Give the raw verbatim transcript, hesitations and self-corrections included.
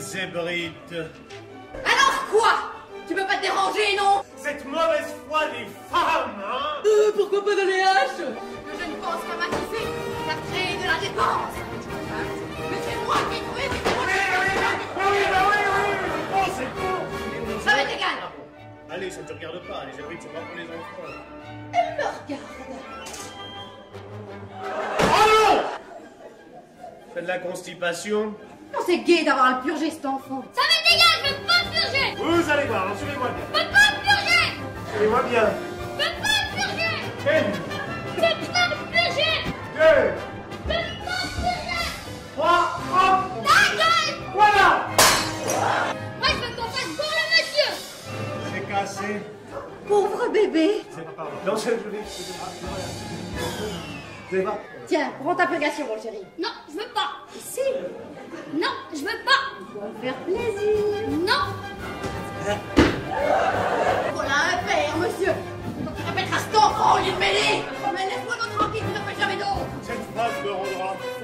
Zébrite. Alors quoi? Tu peux pas te déranger, non? Cette mauvaise foi des femmes, hein? Euh, pourquoi pas dans les haches? Que je ne pense qu'à m'acquitter, qu'à créer de la dépense. Mais c'est moi qui ai trouvé ces Oui, oui, oui, oui, oui, oh, c'est bon. Ça m'est égal. Allez, ça ne te regarde pas, les Zébrites sont pas pour les enfants. Elle me regarde. Oh non! C'est de la constipation. Non, c'est gai d'avoir le purger cet enfant. Ça m'est égal, je veux pas purger. Vous allez voir, suivez-moi bien. Je veux pas purger. Suivez-moi bien. Je veux pas purger. Une, Je veux pas purger. deux, Je veux pas purger. trois, hop! Ta gueule. Voilà! Moi, je veux qu'on fasse pour le monsieur. C'est cassé. Pauvre bébé. C'est pas pardon. Non, c'est je vais. Vous allez voir. Tiens, prends ta purgation, mon chéri. Non, je veux pas. Si, Non, je veux pas. pour me faire plaisir. Non. Voilà un père, monsieur. Quand tu répéteras cet enfant au lieu de mêler. Mais laisse-moi donc tranquille, tu ne fais jamais d'autre. Cette phrase me rendra